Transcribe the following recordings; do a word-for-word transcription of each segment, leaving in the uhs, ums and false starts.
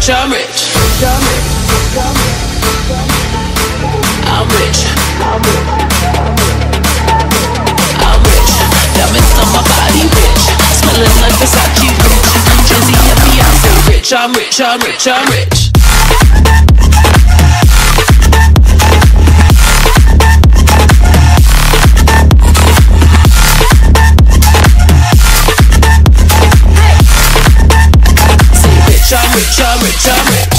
rich, I'm rich. I'm rich. I'm rich. Diamonds on my body, rich. Smelling like Versace, rich. Jay-Z and Beyonce, rich. I'm rich, I'm rich, I'm rich. I'm rich, I'm rich, I'm rich.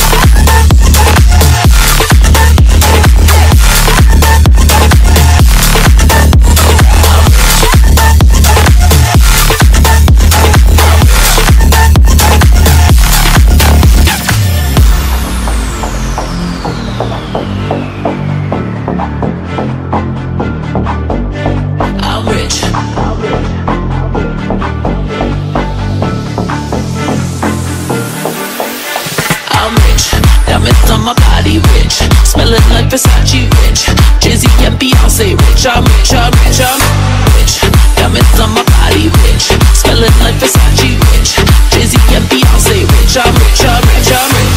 I'm rich. I'm rich. Diamonds on my body, rich. Smelling like Versace, rich. Jay-Z and Beyonce, rich. I'm rich, I'm rich, I'm rich. Diamonds on my body, rich. Smelling like Versace, rich. Jay-Z and Beyonce, rich. I'm rich, I'm rich, I'm rich.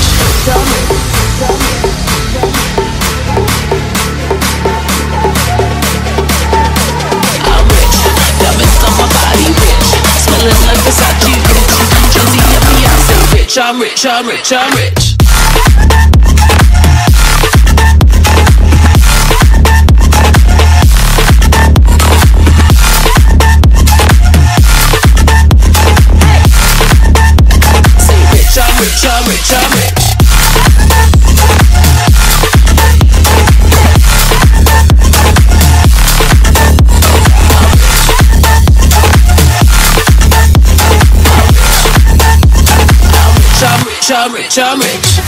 I'm rich. Diamonds on my body, rich. Smelling like Versace, rich. Jay-Z and Beyonce, rich. I'm rich, I'm rich, I'm rich. I'm rich, I'm rich, I'm rich. I'm rich, I'm rich.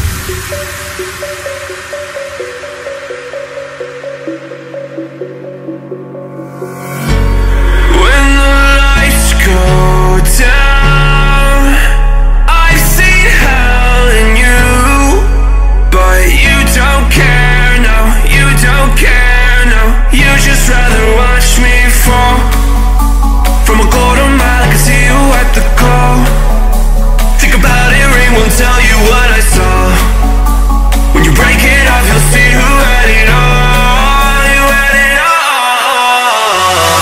When the lights go down, I've seen hell in you, but you don't care, no, you don't care, no. You just rather watch me fall from a quarter mile. I can see you at the call. Think about it, ring won't tell you what I saw. When you break it off, you'll see who had it all. You had it all.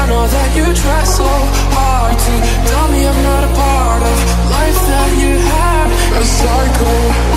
I know that you try so hard to tell me I'm not a part of life that you had. A psycho.